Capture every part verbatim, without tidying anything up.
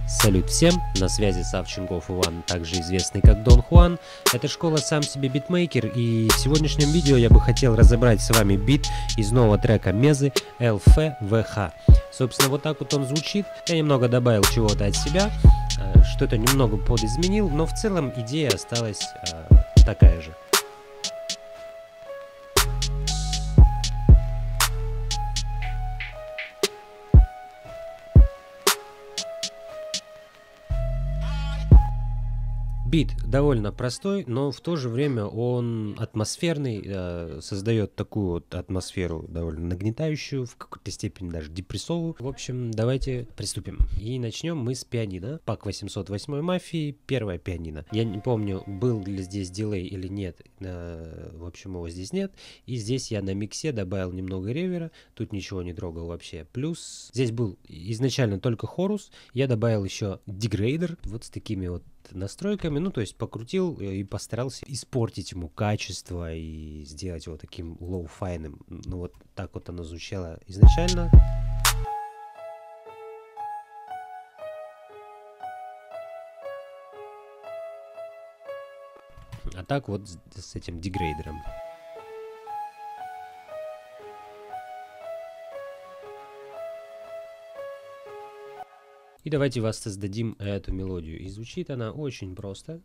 Салют всем, на связи Савченков Иван, также известный как Дон Хуан. Это школа Сам себе битмейкер, и в сегодняшнем видео я бы хотел разобрать с вами бит из нового трека Мезы эл эф ви эйч. Собственно, вот так вот он звучит. Я немного добавил чего-то от себя, что-то немного подизменил, но в целом идея осталась такая же. Бит довольно простой, но в то же время он атмосферный, э, создает такую вот атмосферу довольно нагнетающую, в какой-то степени даже депрессовую. В общем, давайте приступим. И начнем мы с пианино. пак восемьсот восемь Мафии, первая пианино. Я не помню, был ли здесь дилей или нет, э, в общем, его здесь нет. И здесь я на миксе добавил немного ревера, тут ничего не трогал вообще. Плюс здесь был изначально только хорус, я добавил еще дегрейдер, вот с такими вот настройками, ну то есть покрутил и постарался испортить ему качество и сделать его таким лоу-файным. Ну вот так вот оно звучало изначально. А так вот с, с этим дегрейдером. И давайте воссоздадим эту мелодию. И звучит она очень просто.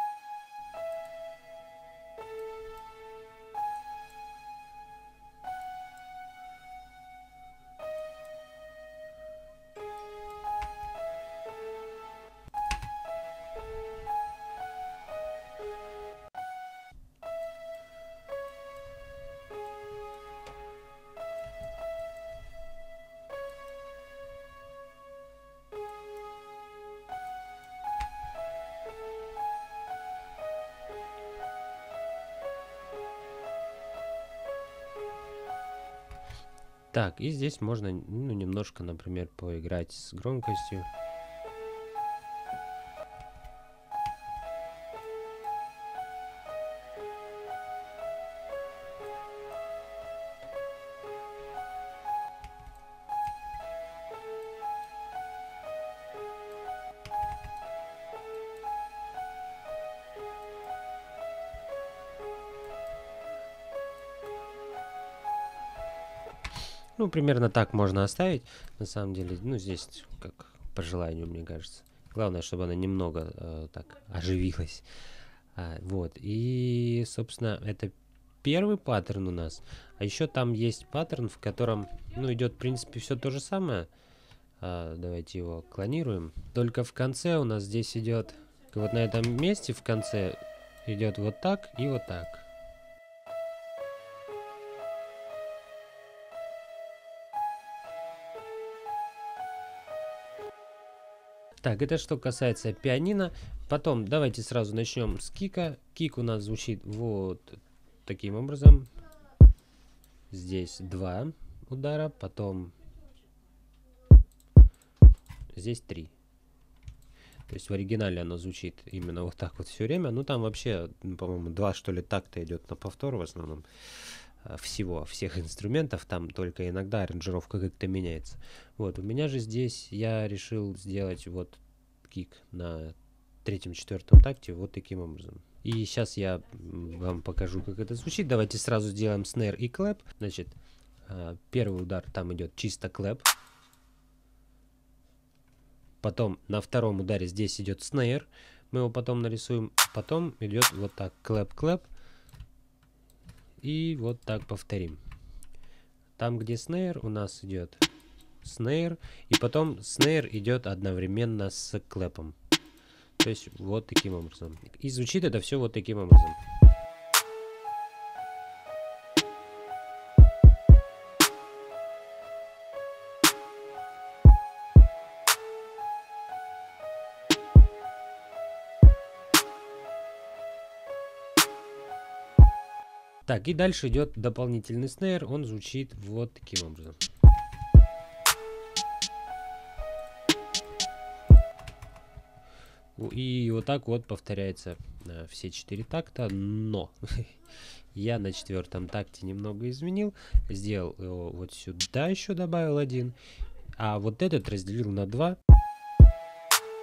Так, и здесь можно, ну, немножко, например, поиграть с громкостью. Ну, примерно так можно оставить, на самом деле, ну, здесь как по желанию, мне кажется. Главное, чтобы она немного э, так оживилась. А, вот, и, собственно, это первый паттерн у нас. А еще там есть паттерн, в котором, ну, идет, в принципе, все то же самое. А, давайте его клонируем. Только в конце у нас здесь идет, вот на этом месте в конце идет вот так и вот так. Так, это что касается пианино. Потом давайте сразу начнем с кика. Кик у нас звучит вот таким образом. Здесь два удара, потом здесь три. То есть в оригинале оно звучит именно вот так вот все время. Ну там вообще, по-моему, два что ли такта идет на повтор в основном. Всего, всех инструментов, там только иногда аранжировка как-то меняется. Вот, у меня же здесь я решил сделать вот кик на третьем-четвертом такте вот таким образом. И сейчас я вам покажу, как это звучит. Давайте сразу сделаем снэр и клэп. Значит, первый удар там идет чисто клэп. Потом на втором ударе здесь идет снэр. Мы его потом нарисуем. Потом идет вот так клэп-клэп. И вот так повторим. Там, где снейр, у нас идет снейр. И потом снейр идет одновременно с клэпом. То есть вот таким образом. И звучит это все вот таким образом. Так, и дальше идет дополнительный снейр, он звучит вот таким образом. И вот так вот повторяется э, все четыре такта, но я на четвертом такте немного изменил, сделал его вот сюда еще добавил один, а вот этот разделил на два.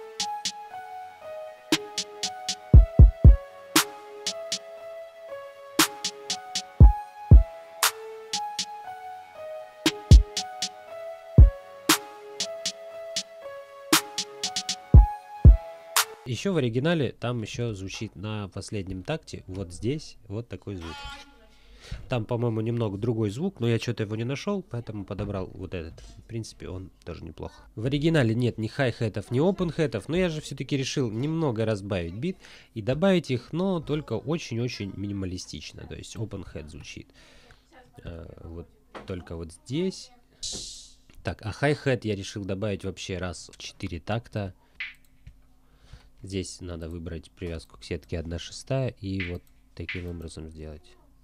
Еще в оригинале там еще звучит на последнем такте, вот здесь, вот такой звук. Там, по-моему, немного другой звук, но я что-то его не нашел, поэтому подобрал вот этот. В принципе, он тоже неплохо. В оригинале нет ни хай-хетов, ни опен-хетов, но я же все-таки решил немного разбавить бит и добавить их, но только очень-очень минималистично. То есть опен-хет звучит э, вот только вот здесь. Так, а хай-хет я решил добавить вообще раз в четыре такта. Здесь надо выбрать привязку к сетке одна шестая и вот таким образом сделать.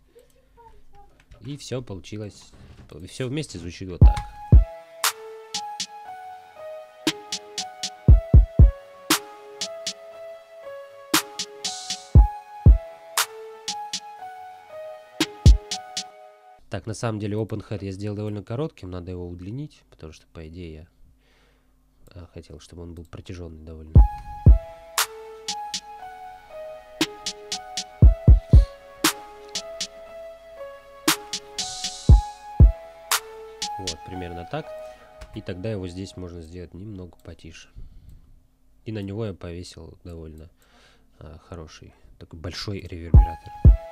И все получилось. Все вместе звучит вот так. Так, на самом деле OpenHead я сделал довольно коротким, надо его удлинить, потому что, по идее, я хотел, чтобы он был протяженный довольно. Вот, примерно так. И тогда его здесь можно сделать немного потише. И на него я повесил довольно а, хороший, такой большой ревербератор.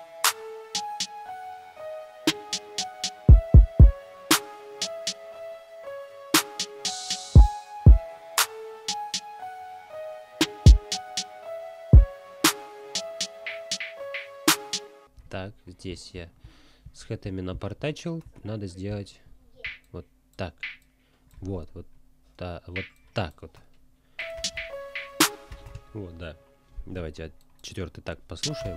Так, здесь я с хэтами напортачил. Надо сделать вот так. Вот, вот, да, вот так вот. Вот, да. Давайте четвертый так послушаем.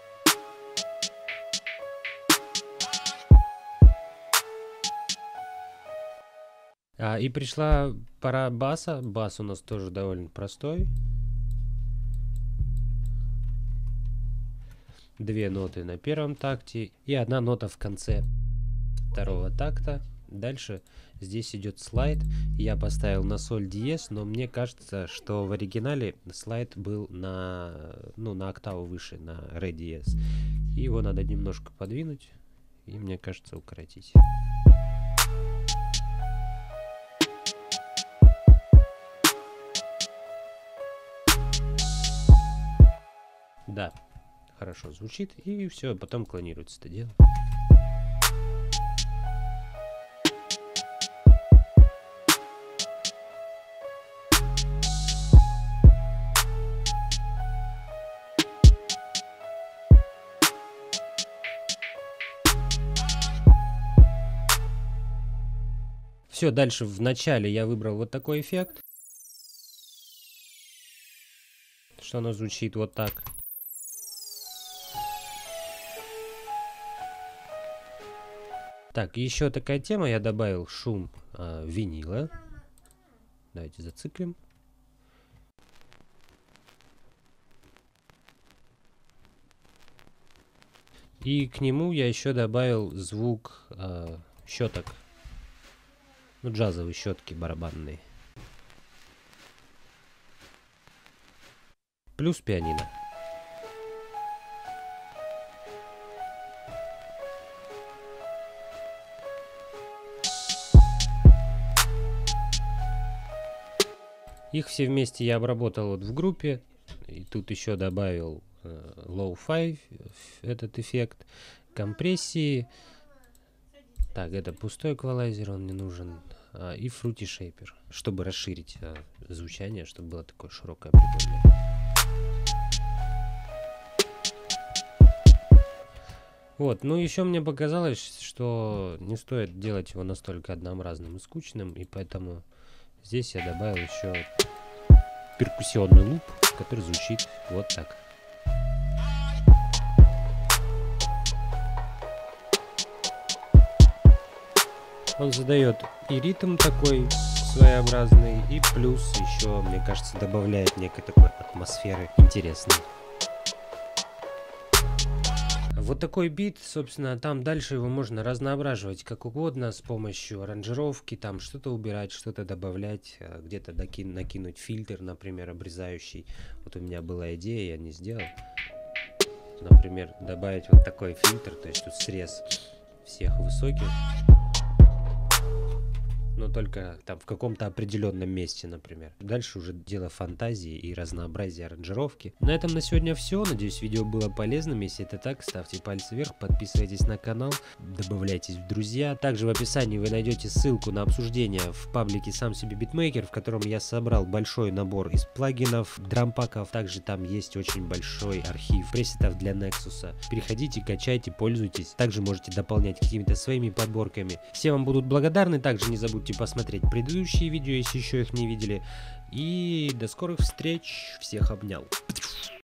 А, и пришла пора баса. Бас у нас тоже довольно простой. Две ноты на первом такте и одна нота в конце второго такта. Дальше здесь идет слайд. Я поставил на соль диез, но мне кажется, что в оригинале слайд был на, ну, на октаву выше, на ре диез. И его надо немножко подвинуть и, мне кажется, укоротить. Да, хорошо звучит, и все, потом клонируется это дело. Все, дальше в начале я выбрал вот такой эффект, что оно звучит вот так. Так, еще такая тема, я добавил шум а, винила. Давайте зациклим. И к нему я еще добавил звук а, щеток. Ну, джазовые щетки барабанные. Плюс пианино. Их все вместе я обработал вот в группе. И тут еще добавил э, low-fi, этот эффект, компрессии. Так, это пустой эквалайзер, он не нужен. А, и Fruity Shaper, чтобы расширить а, звучание, чтобы было такое широкое, прикольное. Вот, ну еще мне показалось, что не стоит делать его настолько однообразным и скучным, и поэтому здесь я добавил еще перкуссионный луп, который звучит вот так. Он задает и ритм такой своеобразный, и плюс еще, мне кажется, добавляет некой такой атмосферы интересной. Вот такой бит, собственно, там дальше его можно разноображивать как угодно с помощью аранжировки, там что-то убирать, что-то добавлять, где-то накинуть фильтр, например, обрезающий. Вот у меня была идея, я не сделал. Например, добавить вот такой фильтр, то есть тут срез всех высоких. но только там в каком-то определенном месте, например. Дальше уже дело фантазии и разнообразия аранжировки. На этом на сегодня все. Надеюсь, видео было полезным. Если это так, ставьте пальцы вверх, подписывайтесь на канал, добавляйтесь в друзья. Также в описании вы найдете ссылку на обсуждение в паблике «Сам себе битмейкер», в котором я собрал большой набор из плагинов, дрампаков. Также там есть очень большой архив пресетов для Nexus. Переходите, качайте, пользуйтесь. Также можете дополнять какими-то своими подборками. Все вам будут благодарны. Также не забудьте посмотреть предыдущие видео, если еще их не видели. И до скорых встреч. Всех обнял.